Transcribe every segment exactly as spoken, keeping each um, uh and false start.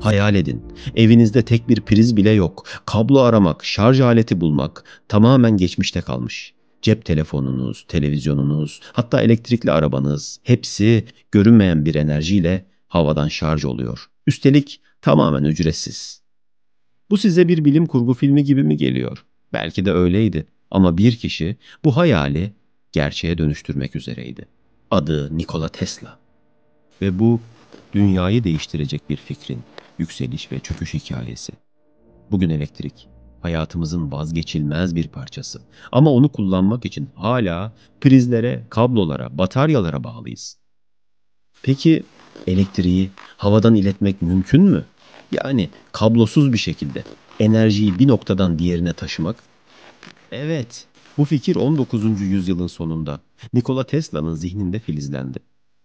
Hayal edin, evinizde tek bir priz bile yok. Kablo aramak, şarj aleti bulmak tamamen geçmişte kalmış. Cep telefonunuz, televizyonunuz, hatta elektrikli arabanız hepsi görünmeyen bir enerjiyle havadan şarj oluyor. Üstelik tamamen ücretsiz. Bu size bir bilim kurgu filmi gibi mi geliyor? Belki de öyleydi. Ama bir kişi bu hayali gerçeğe dönüştürmek üzereydi. Adı Nikola Tesla. Ve bu dünyayı değiştirecek bir fikrin yükseliş ve çöküş hikayesi. Bugün elektrik hayatımızın vazgeçilmez bir parçası. Ama onu kullanmak için hala prizlere, kablolara, bataryalara bağlıyız. Peki elektriği havadan iletmek mümkün mü? Yani kablosuz bir şekilde enerjiyi bir noktadan diğerine taşımak? Evet, bu fikir on dokuzuncu yüzyılın sonunda Nikola Tesla'nın zihninde filizlendi.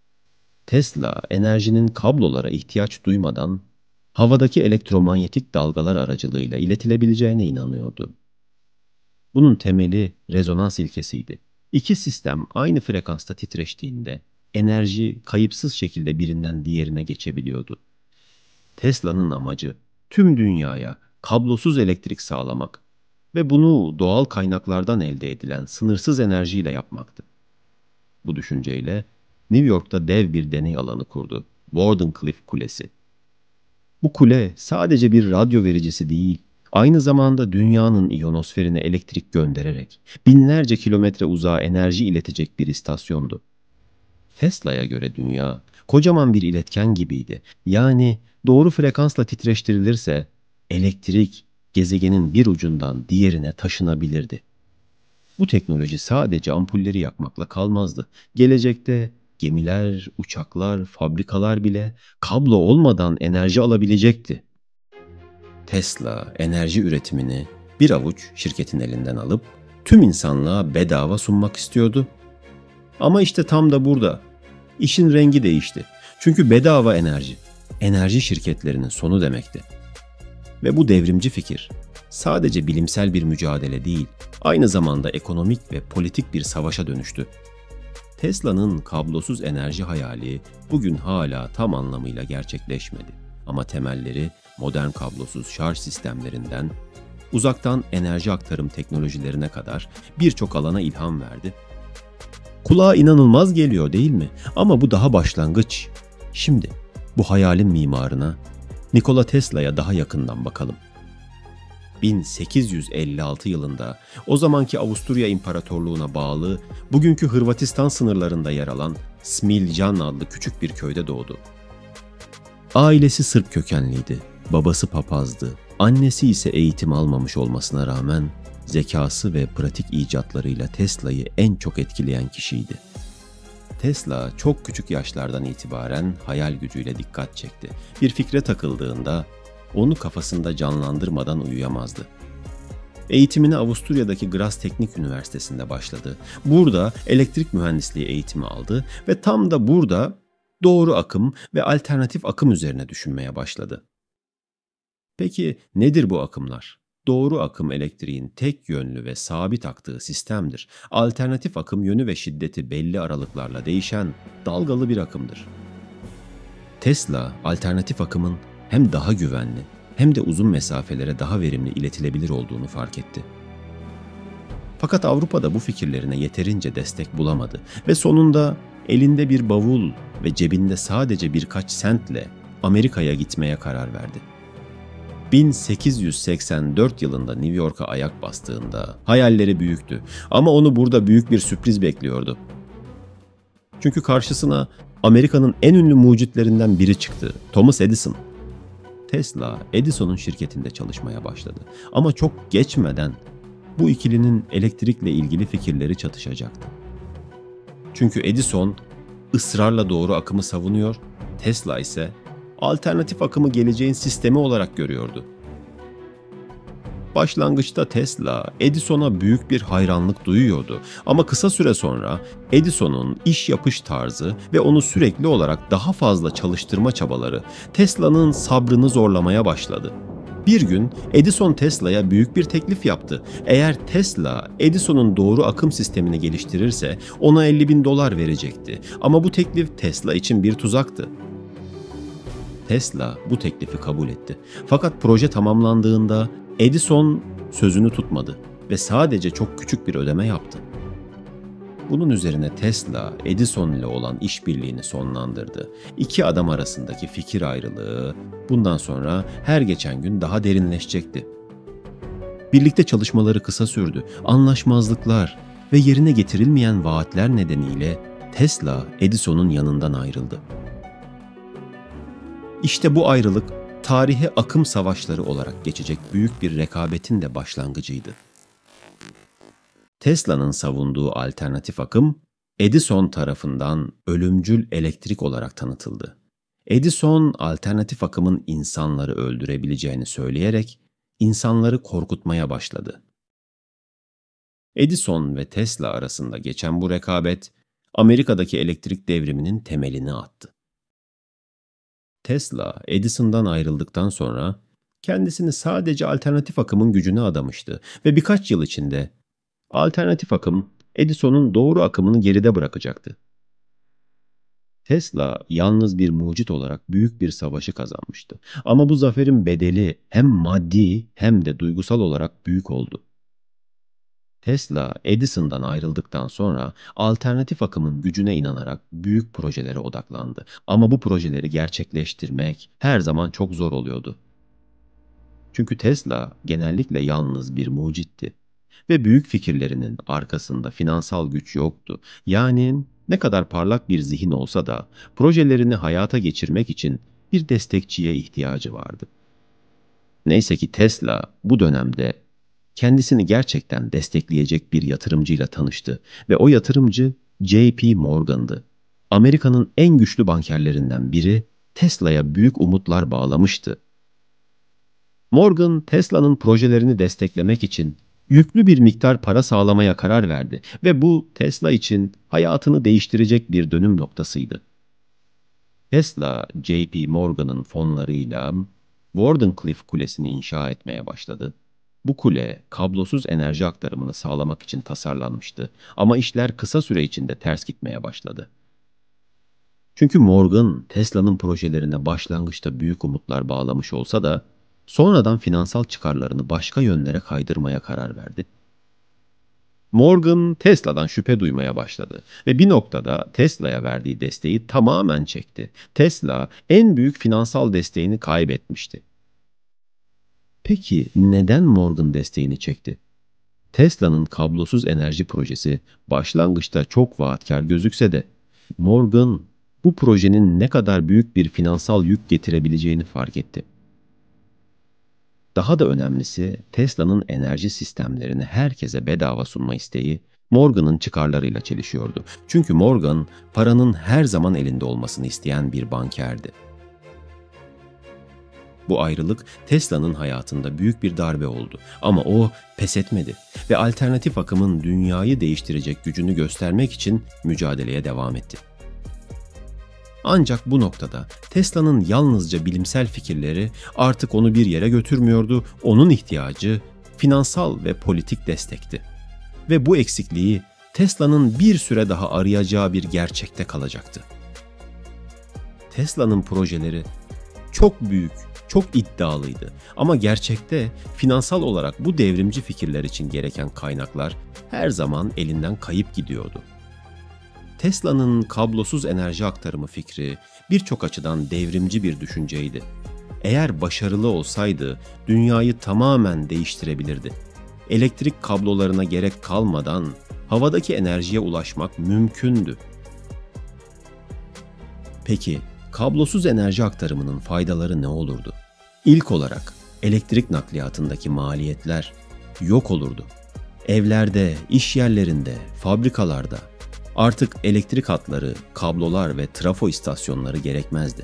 Tesla, enerjinin kablolara ihtiyaç duymadan havadaki elektromanyetik dalgalar aracılığıyla iletilebileceğine inanıyordu. Bunun temeli rezonans ilkesiydi. İki sistem aynı frekansta titreştiğinde enerji kayıpsız şekilde birinden diğerine geçebiliyordu. Tesla'nın amacı tüm dünyaya kablosuz elektrik sağlamak ve bunu doğal kaynaklardan elde edilen sınırsız enerjiyle yapmaktı. Bu düşünceyle New York'ta dev bir deney alanı kurdu. Wardenclyffe Kulesi. Bu kule sadece bir radyo vericisi değil, aynı zamanda dünyanın iyonosferine elektrik göndererek binlerce kilometre uzağa enerji iletecek bir istasyondu. Tesla'ya göre dünya kocaman bir iletken gibiydi. Yani doğru frekansla titreştirilirse elektrik gezegenin bir ucundan diğerine taşınabilirdi. Bu teknoloji sadece ampulleri yakmakla kalmazdı. Gelecekte gemiler, uçaklar, fabrikalar bile kablo olmadan enerji alabilecekti. Tesla enerji üretimini bir avuç şirketin elinden alıp tüm insanlığa bedava sunmak istiyordu. Ama işte tam da burada işin rengi değişti. Çünkü bedava enerji, enerji şirketlerinin sonu demekti. Ve bu devrimci fikir sadece bilimsel bir mücadele değil, aynı zamanda ekonomik ve politik bir savaşa dönüştü. Tesla'nın kablosuz enerji hayali bugün hala tam anlamıyla gerçekleşmedi. Ama temelleri modern kablosuz şarj sistemlerinden uzaktan enerji aktarım teknolojilerine kadar birçok alana ilham verdi. Kulağa inanılmaz geliyor değil mi? Ama bu daha başlangıç. Şimdi bu hayalin mimarına, Nikola Tesla'ya daha yakından bakalım. bin sekiz yüz elli altı yılında o zamanki Avusturya İmparatorluğu'na bağlı, bugünkü Hırvatistan sınırlarında yer alan Smiljan adlı küçük bir köyde doğdu. Ailesi Sırp kökenliydi, babası papazdı, annesi ise eğitim almamış olmasına rağmen zekası ve pratik icatlarıyla Tesla'yı en çok etkileyen kişiydi. Tesla çok küçük yaşlardan itibaren hayal gücüyle dikkat çekti. Bir fikre takıldığında onu kafasında canlandırmadan uyuyamazdı. Eğitimine Avusturya'daki Graz Teknik Üniversitesi'nde başladı. Burada elektrik mühendisliği eğitimi aldı ve tam da burada doğru akım ve alternatif akım üzerine düşünmeye başladı. Peki nedir bu akımlar? Doğru akım elektriğin tek yönlü ve sabit aktığı sistemdir. Alternatif akım yönü ve şiddeti belli aralıklarla değişen dalgalı bir akımdır. Tesla, alternatif akımın hem daha güvenli hem de uzun mesafelere daha verimli iletilebilir olduğunu fark etti. Fakat Avrupa'da bu fikirlerine yeterince destek bulamadı ve sonunda elinde bir bavul ve cebinde sadece birkaç sentle Amerika'ya gitmeye karar verdi. bin sekiz yüz seksen dört yılında New York'a ayak bastığında hayalleri büyüktü ama onu burada büyük bir sürpriz bekliyordu. Çünkü karşısına Amerika'nın en ünlü mucitlerinden biri çıktı, Thomas Edison. Tesla, Edison'un şirketinde çalışmaya başladı. Ama çok geçmeden bu ikilinin elektrikle ilgili fikirleri çatışacaktı. Çünkü Edison ısrarla doğru akımı savunuyor, Tesla ise alternatif akımı geleceğin sistemi olarak görüyordu. Başlangıçta Tesla, Edison'a büyük bir hayranlık duyuyordu ama kısa süre sonra Edison'un iş yapış tarzı ve onu sürekli olarak daha fazla çalıştırma çabaları Tesla'nın sabrını zorlamaya başladı. Bir gün Edison Tesla'ya büyük bir teklif yaptı. Eğer Tesla, Edison'un doğru akım sistemini geliştirirse ona elli bin dolar verecekti. Ama bu teklif Tesla için bir tuzaktı. Tesla bu teklifi kabul etti. Fakat proje tamamlandığında Edison sözünü tutmadı ve sadece çok küçük bir ödeme yaptı. Bunun üzerine Tesla, Edison ile olan işbirliğini sonlandırdı. İki adam arasındaki fikir ayrılığı bundan sonra her geçen gün daha derinleşecekti. Birlikte çalışmaları kısa sürdü. Anlaşmazlıklar ve yerine getirilmeyen vaatler nedeniyle Tesla, Edison'un yanından ayrıldı. İşte bu ayrılık, tarihe akım savaşları olarak geçecek büyük bir rekabetin de başlangıcıydı. Tesla'nın savunduğu alternatif akım, Edison tarafından ölümcül elektrik olarak tanıtıldı. Edison, alternatif akımın insanları öldürebileceğini söyleyerek, insanları korkutmaya başladı. Edison ve Tesla arasında geçen bu rekabet, Amerika'daki elektrik devriminin temelini attı. Tesla, Edison'dan ayrıldıktan sonra kendisini sadece alternatif akımın gücüne adamıştı ve birkaç yıl içinde alternatif akım, Edison'un doğru akımını geride bırakacaktı. Tesla yalnız bir mucit olarak büyük bir savaşı kazanmıştı. Ama bu zaferin bedeli hem maddi hem de duygusal olarak büyük oldu. Tesla, Edison'dan ayrıldıktan sonra alternatif akımın gücüne inanarak büyük projelere odaklandı. Ama bu projeleri gerçekleştirmek her zaman çok zor oluyordu. Çünkü Tesla genellikle yalnız bir mucitti ve büyük fikirlerinin arkasında finansal güç yoktu. Yani ne kadar parlak bir zihin olsa da projelerini hayata geçirmek için bir destekçiye ihtiyacı vardı. Neyse ki Tesla bu dönemde kendisini gerçekten destekleyecek bir yatırımcıyla tanıştı ve o yatırımcı J P Morgan'dı. Amerika'nın en güçlü bankerlerinden biri Tesla'ya büyük umutlar bağlamıştı. Morgan, Tesla'nın projelerini desteklemek için yüklü bir miktar para sağlamaya karar verdi ve bu Tesla için hayatını değiştirecek bir dönüm noktasıydı. Tesla, J P Morgan'ın fonlarıyla Wardenclyffe Kulesi'ni inşa etmeye başladı. Bu kule, kablosuz enerji aktarımını sağlamak için tasarlanmıştı ama işler kısa süre içinde ters gitmeye başladı. Çünkü Morgan, Tesla'nın projelerine başlangıçta büyük umutlar bağlamış olsa da sonradan finansal çıkarlarını başka yönlere kaydırmaya karar verdi. Morgan, Tesla'dan şüphe duymaya başladı ve bir noktada Tesla'ya verdiği desteği tamamen çekti. Tesla, en büyük finansal desteğini kaybetmişti. Peki neden Morgan desteğini çekti? Tesla'nın kablosuz enerji projesi başlangıçta çok vaatkar gözükse de Morgan bu projenin ne kadar büyük bir finansal yük getirebileceğini fark etti. Daha da önemlisi Tesla'nın enerji sistemlerini herkese bedava sunma isteği Morgan'ın çıkarlarıyla çelişiyordu. Çünkü Morgan paranın her zaman elinde olmasını isteyen bir bankerdi. Bu ayrılık Tesla'nın hayatında büyük bir darbe oldu ama o pes etmedi ve alternatif akımın dünyayı değiştirecek gücünü göstermek için mücadeleye devam etti. Ancak bu noktada Tesla'nın yalnızca bilimsel fikirleri artık onu bir yere götürmüyordu, onun ihtiyacı finansal ve politik destekti. Ve bu eksikliği Tesla'nın bir süre daha arayacağı bir gerçekte kalacaktı. Tesla'nın projeleri çok büyük, çok iddialıydı ama gerçekte finansal olarak bu devrimci fikirler için gereken kaynaklar her zaman elinden kayıp gidiyordu. Tesla'nın kablosuz enerji aktarımı fikri birçok açıdan devrimci bir düşünceydi. Eğer başarılı olsaydı dünyayı tamamen değiştirebilirdi. Elektrik kablolarına gerek kalmadan havadaki enerjiye ulaşmak mümkündü. Peki kablosuz enerji aktarımının faydaları ne olurdu? İlk olarak elektrik nakliyatındaki maliyetler yok olurdu. Evlerde, iş yerlerinde, fabrikalarda artık elektrik hatları, kablolar ve trafo istasyonları gerekmezdi.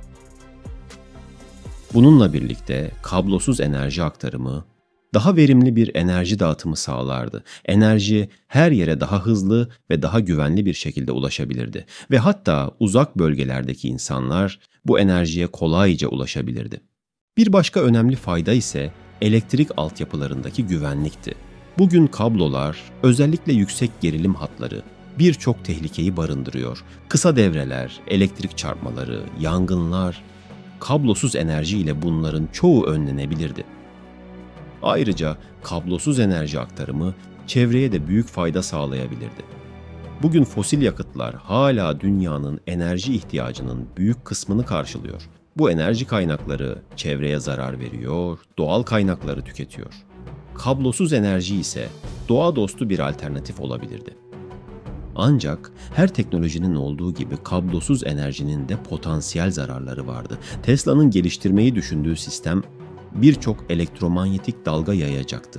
Bununla birlikte kablosuz enerji aktarımı daha verimli bir enerji dağıtımı sağlardı. Enerji her yere daha hızlı ve daha güvenli bir şekilde ulaşabilirdi ve hatta uzak bölgelerdeki insanlar bu enerjiye kolayca ulaşabilirdi. Bir başka önemli fayda ise elektrik altyapılarındaki güvenlikti. Bugün kablolar, özellikle yüksek gerilim hatları, birçok tehlikeyi barındırıyor. Kısa devreler, elektrik çarpmaları, yangınlar, kablosuz enerji ile bunların çoğu önlenebilirdi. Ayrıca kablosuz enerji aktarımı çevreye de büyük fayda sağlayabilirdi. Bugün fosil yakıtlar hala dünyanın enerji ihtiyacının büyük kısmını karşılıyor. Bu enerji kaynakları çevreye zarar veriyor, doğal kaynakları tüketiyor. Kablosuz enerji ise doğa dostu bir alternatif olabilirdi. Ancak her teknolojinin olduğu gibi kablosuz enerjinin de potansiyel zararları vardı. Tesla'nın geliştirmeyi düşündüğü sistem birçok elektromanyetik dalga yayacaktı.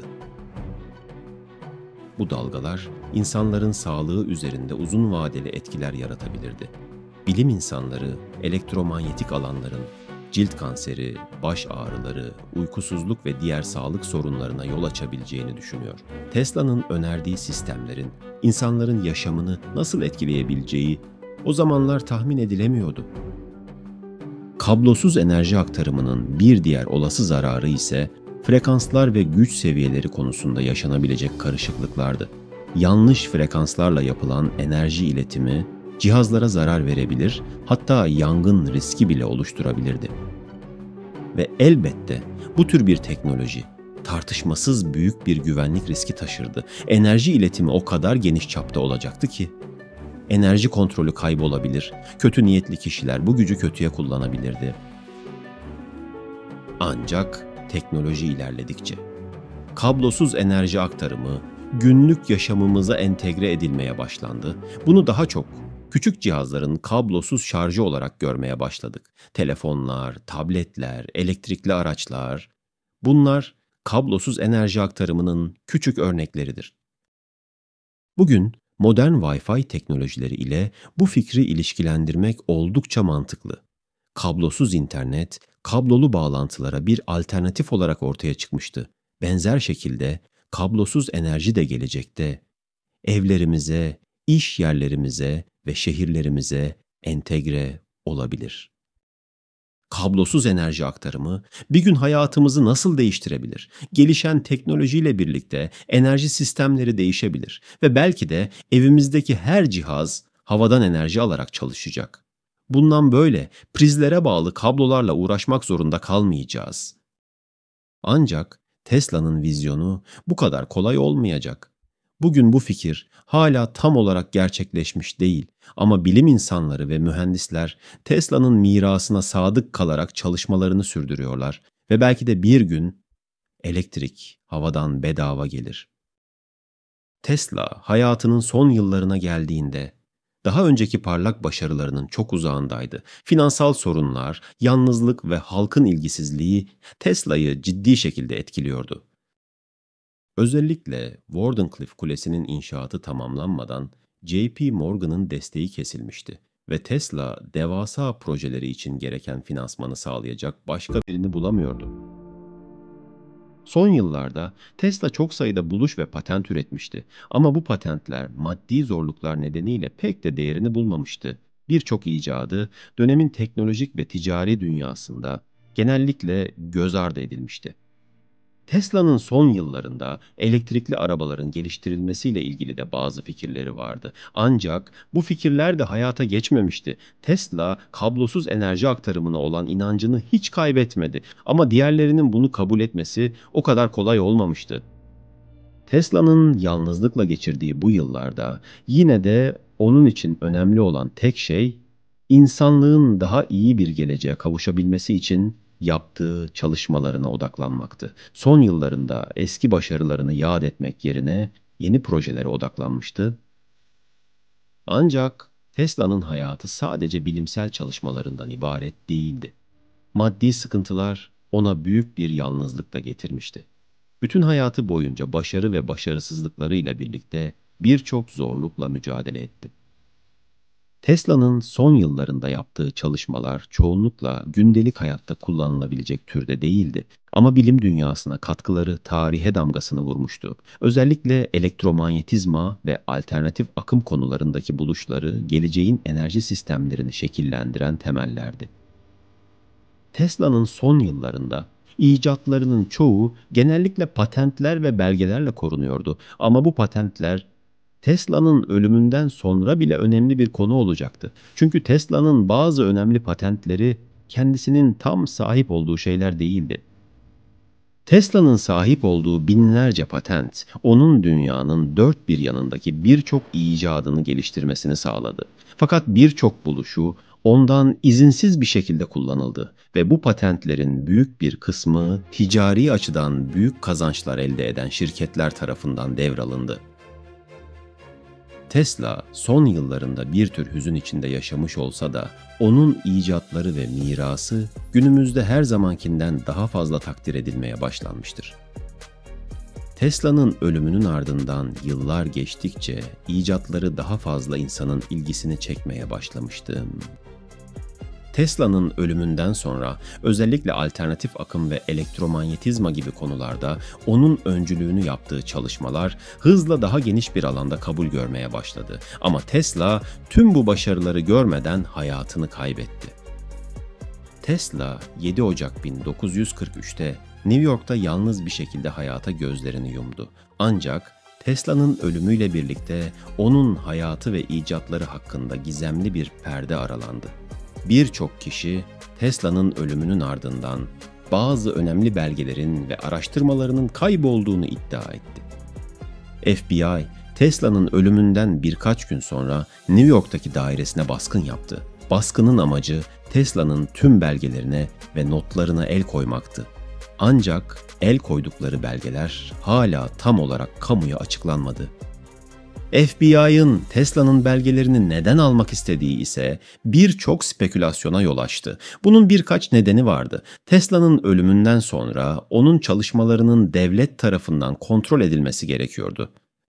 Bu dalgalar insanların sağlığı üzerinde uzun vadeli etkiler yaratabilirdi. Bilim insanları elektromanyetik alanların cilt kanseri, baş ağrıları, uykusuzluk ve diğer sağlık sorunlarına yol açabileceğini düşünüyor. Tesla'nın önerdiği sistemlerin insanların yaşamını nasıl etkileyebileceği o zamanlar tahmin edilemiyordu. Kablosuz enerji aktarımının bir diğer olası zararı ise frekanslar ve güç seviyeleri konusunda yaşanabilecek karışıklıklardı. Yanlış frekanslarla yapılan enerji iletimi cihazlara zarar verebilir, hatta yangın riski bile oluşturabilirdi. Ve elbette bu tür bir teknoloji tartışmasız büyük bir güvenlik riski taşırdı. Enerji iletimi o kadar geniş çapta olacaktı ki enerji kontrolü kaybolabilir, kötü niyetli kişiler bu gücü kötüye kullanabilirdi. Ancak teknoloji ilerledikçe kablosuz enerji aktarımı günlük yaşamımıza entegre edilmeye başlandı. Bunu daha çok küçük cihazların kablosuz şarjı olarak görmeye başladık. Telefonlar, tabletler, elektrikli araçlar, bunlar kablosuz enerji aktarımının küçük örnekleridir. Bugün modern Wi-Fi teknolojileri ile bu fikri ilişkilendirmek oldukça mantıklı. Kablosuz internet, kablolu bağlantılara bir alternatif olarak ortaya çıkmıştı. Benzer şekilde kablosuz enerji de gelecekte evlerimize, iş yerlerimize ve şehirlerimize entegre olabilir. Kablosuz enerji aktarımı bir gün hayatımızı nasıl değiştirebilir? Gelişen teknolojiyle birlikte enerji sistemleri değişebilir ve belki de evimizdeki her cihaz havadan enerji alarak çalışacak. Bundan böyle prizlere bağlı kablolarla uğraşmak zorunda kalmayacağız. Ancak Tesla'nın vizyonu bu kadar kolay olmayacak. Bugün bu fikir hala tam olarak gerçekleşmiş değil ama bilim insanları ve mühendisler Tesla'nın mirasına sadık kalarak çalışmalarını sürdürüyorlar ve belki de bir gün elektrik havadan bedava gelir. Tesla hayatının son yıllarına geldiğinde daha önceki parlak başarılarının çok uzağındaydı. Finansal sorunlar, yalnızlık ve halkın ilgisizliği Tesla'yı ciddi şekilde etkiliyordu. Özellikle Wardenclyffe Kulesi'nin inşaatı tamamlanmadan J P Morgan'ın desteği kesilmişti ve Tesla devasa projeleri için gereken finansmanı sağlayacak başka birini bulamıyordu. Son yıllarda Tesla çok sayıda buluş ve patent üretmişti ama bu patentler maddi zorluklar nedeniyle pek de değerini bulmamıştı. Birçok icadı dönemin teknolojik ve ticari dünyasında genellikle göz ardı edilmişti. Tesla'nın son yıllarında elektrikli arabaların geliştirilmesiyle ilgili de bazı fikirleri vardı. Ancak bu fikirler de hayata geçmemişti. Tesla kablosuz enerji aktarımına olan inancını hiç kaybetmedi ama diğerlerinin bunu kabul etmesi o kadar kolay olmamıştı. Tesla'nın yalnızlıkla geçirdiği bu yıllarda yine de onun için önemli olan tek şey insanlığın daha iyi bir geleceğe kavuşabilmesi için yaptığı çalışmalarına odaklanmaktı. Son yıllarında eski başarılarını yad etmek yerine yeni projelere odaklanmıştı. Ancak Tesla'nın hayatı sadece bilimsel çalışmalarından ibaret değildi. Maddi sıkıntılar ona büyük bir yalnızlık da getirmişti. Bütün hayatı boyunca başarı ve başarısızlıklarıyla birlikte birçok zorlukla mücadele etti. Tesla'nın son yıllarında yaptığı çalışmalar çoğunlukla gündelik hayatta kullanılabilecek türde değildi. Ama bilim dünyasına katkıları tarihe damgasını vurmuştu. Özellikle elektromanyetizma ve alternatif akım konularındaki buluşları geleceğin enerji sistemlerini şekillendiren temellerdi. Tesla'nın son yıllarında icatlarının çoğu genellikle patentler ve belgelerle korunuyordu. Ama bu patentler Tesla'nın ölümünden sonra bile önemli bir konu olacaktı. Çünkü Tesla'nın bazı önemli patentleri kendisinin tam sahip olduğu şeyler değildi. Tesla'nın sahip olduğu binlerce patent, onun dünyanın dört bir yanındaki birçok icadını geliştirmesini sağladı. Fakat birçok buluşu ondan izinsiz bir şekilde kullanıldı ve bu patentlerin büyük bir kısmı ticari açıdan büyük kazançlar elde eden şirketler tarafından devralındı. Tesla son yıllarında bir tür hüzün içinde yaşamış olsa da onun icatları ve mirası günümüzde her zamankinden daha fazla takdir edilmeye başlanmıştır. Tesla'nın ölümünün ardından yıllar geçtikçe icatları daha fazla insanın ilgisini çekmeye başlamıştı. Tesla'nın ölümünden sonra özellikle alternatif akım ve elektromanyetizma gibi konularda onun öncülüğünü yaptığı çalışmalar hızla daha geniş bir alanda kabul görmeye başladı. Ama Tesla tüm bu başarıları görmeden hayatını kaybetti. Tesla yedi Ocak bin dokuz yüz kırk üçte New York'ta yalnız bir şekilde hayata gözlerini yumdu. Ancak Tesla'nın ölümüyle birlikte onun hayatı ve icatları hakkında gizemli bir perde aralandı. Birçok kişi Tesla'nın ölümünün ardından bazı önemli belgelerin ve araştırmalarının kaybolduğunu iddia etti. F B I, Tesla'nın ölümünden birkaç gün sonra New York'taki dairesine baskın yaptı. Baskının amacı Tesla'nın tüm belgelerine ve notlarına el koymaktı. Ancak el koydukları belgeler hala tam olarak kamuya açıklanmadı. F B I'ın Tesla'nın belgelerini neden almak istediği ise birçok spekülasyona yol açtı. Bunun birkaç nedeni vardı. Tesla'nın ölümünden sonra onun çalışmalarının devlet tarafından kontrol edilmesi gerekiyordu.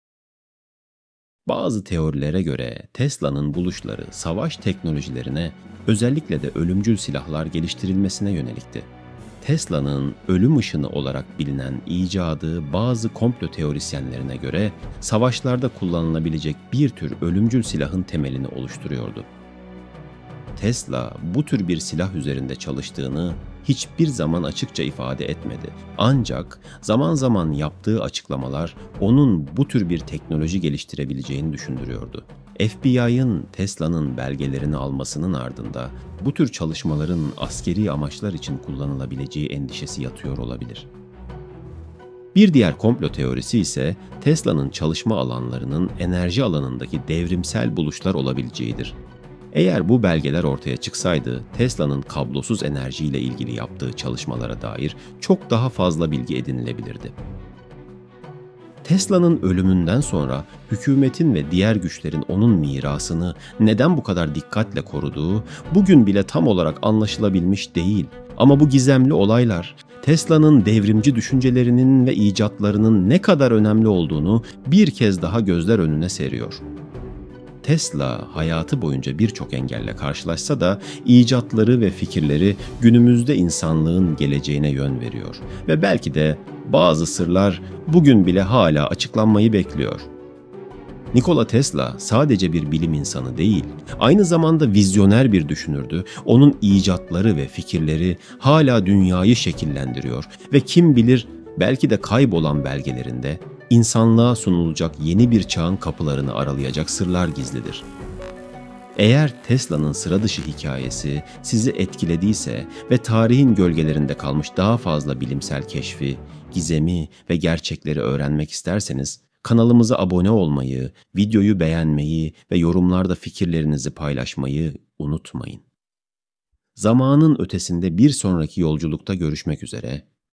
Bazı teorilere göre Tesla'nın buluşları savaş teknolojilerine, özellikle de ölümcül silahlar geliştirilmesine yönelikti. Tesla'nın ölüm ışını olarak bilinen icadı bazı komplo teorisyenlerine göre savaşlarda kullanılabilecek bir tür ölümcül silahın temelini oluşturuyordu. Tesla bu tür bir silah üzerinde çalıştığını hiçbir zaman açıkça ifade etmedi. Ancak zaman zaman yaptığı açıklamalar onun bu tür bir teknoloji geliştirebileceğini düşündürüyordu. F B I'ın Tesla'nın belgelerini almasının ardında bu tür çalışmaların askeri amaçlar için kullanılabileceği endişesi yatıyor olabilir. Bir diğer komplo teorisi ise Tesla'nın çalışma alanlarının enerji alanındaki devrimsel buluşlar olabileceğidir. Eğer bu belgeler ortaya çıksaydı, Tesla'nın kablosuz enerjiyle ilgili yaptığı çalışmalara dair çok daha fazla bilgi edinilebilirdi. Tesla'nın ölümünden sonra hükümetin ve diğer güçlerin onun mirasını neden bu kadar dikkatle koruduğu bugün bile tam olarak anlaşılabilmiş değil. Ama bu gizemli olaylar Tesla'nın devrimci düşüncelerinin ve icatlarının ne kadar önemli olduğunu bir kez daha gözler önüne seriyor. Tesla hayatı boyunca birçok engelle karşılaşsa da icatları ve fikirleri günümüzde insanlığın geleceğine yön veriyor ve belki de bazı sırlar bugün bile hala açıklanmayı bekliyor. Nikola Tesla sadece bir bilim insanı değil, aynı zamanda vizyoner bir düşünürdü. Onun icatları ve fikirleri hala dünyayı şekillendiriyor ve kim bilir belki de kaybolan belgelerinde insanlığa sunulacak yeni bir çağın kapılarını aralayacak sırlar gizlidir. Eğer Tesla'nın sıra dışı hikayesi sizi etkilediyse ve tarihin gölgelerinde kalmış daha fazla bilimsel keşfi, gizemi ve gerçekleri öğrenmek isterseniz kanalımıza abone olmayı, videoyu beğenmeyi ve yorumlarda fikirlerinizi paylaşmayı unutmayın. Zamanın ötesinde bir sonraki yolculukta görüşmek üzere.